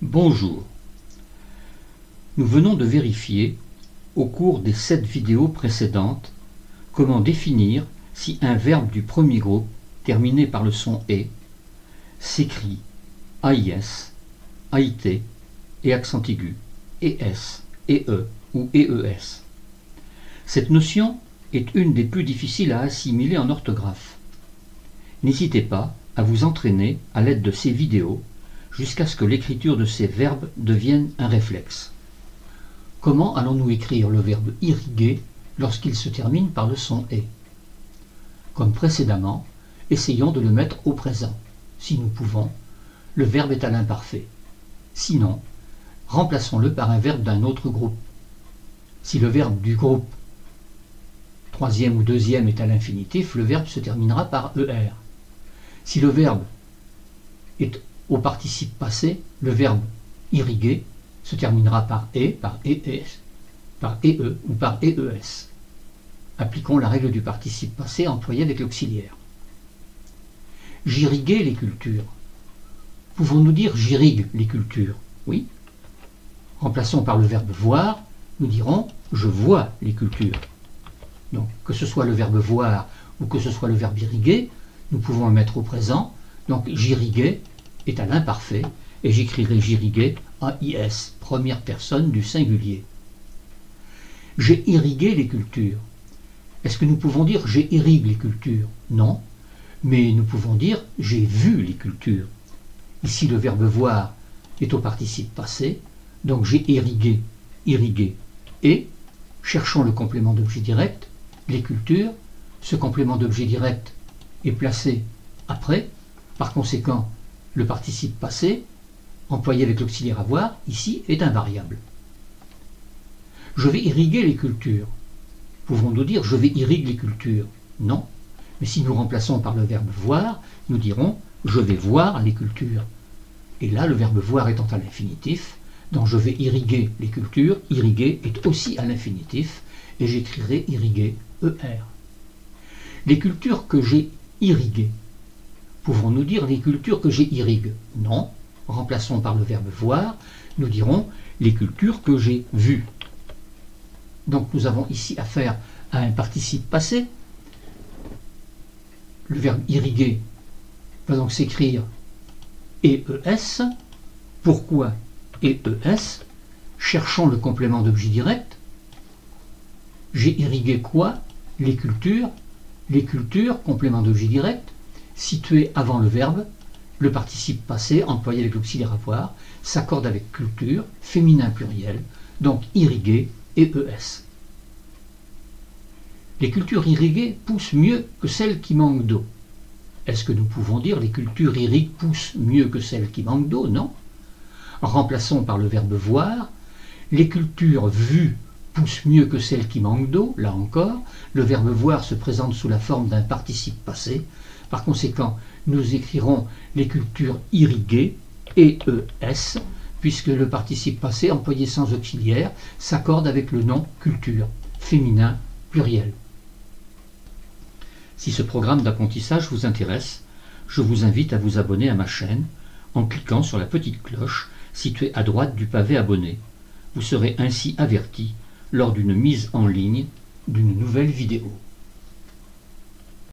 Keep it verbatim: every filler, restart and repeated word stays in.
Bonjour. Nous venons de vérifier, au cours des sept vidéos précédentes, comment définir si un verbe du premier groupe, terminé par le son « et », s'écrit A I S, A I T et accent aigu, E S, E E ou E E S. Cette notion est une des plus difficiles à assimiler en orthographe. N'hésitez pas à vous entraîner à l'aide de ces vidéos jusqu'à ce que l'écriture de ces verbes devienne un réflexe. Comment allons-nous écrire le verbe irriguer lorsqu'il se termine par le son « et » ? Comme précédemment, essayons de le mettre au présent. Si nous pouvons, le verbe est à l'imparfait. Sinon, remplaçons-le par un verbe d'un autre groupe. Si le verbe du groupe troisième ou deuxième est à l'infinitif, le verbe se terminera par E R. Si le verbe est au participe passé, le verbe irriguer se terminera par E, par E S, par E E ou par E E S. Appliquons la règle du participe passé employée avec l'auxiliaire. J'irriguais les cultures. Pouvons-nous dire j'irrigue les cultures? Oui. Remplaçons par le verbe voir, nous dirons je vois les cultures. Donc, que ce soit le verbe voir ou que ce soit le verbe irriguer, nous pouvons le mettre au présent. Donc, j'irriguais est à l'imparfait et j'écrirai j'irriguais A I S, première personne du singulier. J'ai irrigué les cultures. Est-ce que nous pouvons dire j'ai irrigue les cultures? Non, mais nous pouvons dire j'ai vu les cultures. Ici, le verbe voir est au participe passé, donc j'ai irrigué, irrigué. Et, cherchons le complément d'objet direct, les cultures, ce complément d'objet direct est placé après, par conséquent, le participe passé, employé avec l'auxiliaire avoir, ici, est invariable. Je vais irriguer les cultures. Pouvons-nous dire je vais irriguer les cultures? Non. Mais si nous remplaçons par le verbe voir, nous dirons je vais voir les cultures. Et là, le verbe voir étant à l'infinitif, donc je vais irriguer les cultures, irriguer est aussi à l'infinitif, et j'écrirai irriguer E R. Les cultures que j'ai irriguées. Pouvons-nous dire les cultures que j'ai irrigue? Non. Remplaçons par le verbe voir, nous dirons les cultures que j'ai vues. Donc nous avons ici affaire à un participe passé. Le verbe irriguer va donc s'écrire E E S. Pourquoi E E S? Cherchons le complément d'objet direct. J'ai irrigué quoi? Les cultures. Les cultures, complément d'objet direct, situé avant le verbe, le participe passé, employé avec l'auxiliaire avoir, s'accorde avec culture, féminin pluriel, donc irrigué et E S. Les cultures irriguées poussent mieux que celles qui manquent d'eau. Est-ce que nous pouvons dire les cultures irriguées poussent mieux que celles qui manquent d'eau? Non. Remplaçons par le verbe voir. Les cultures vues poussent mieux que celles qui manquent d'eau. Là encore, le verbe voir se présente sous la forme d'un participe passé. Par conséquent, nous écrirons les cultures irriguées, E E S, puisque le participe passé employé sans auxiliaire s'accorde avec le nom culture, féminin pluriel. Si ce programme d'apprentissage vous intéresse, je vous invite à vous abonner à ma chaîne en cliquant sur la petite cloche située à droite du pavé abonné. Vous serez ainsi averti lors d'une mise en ligne d'une nouvelle vidéo.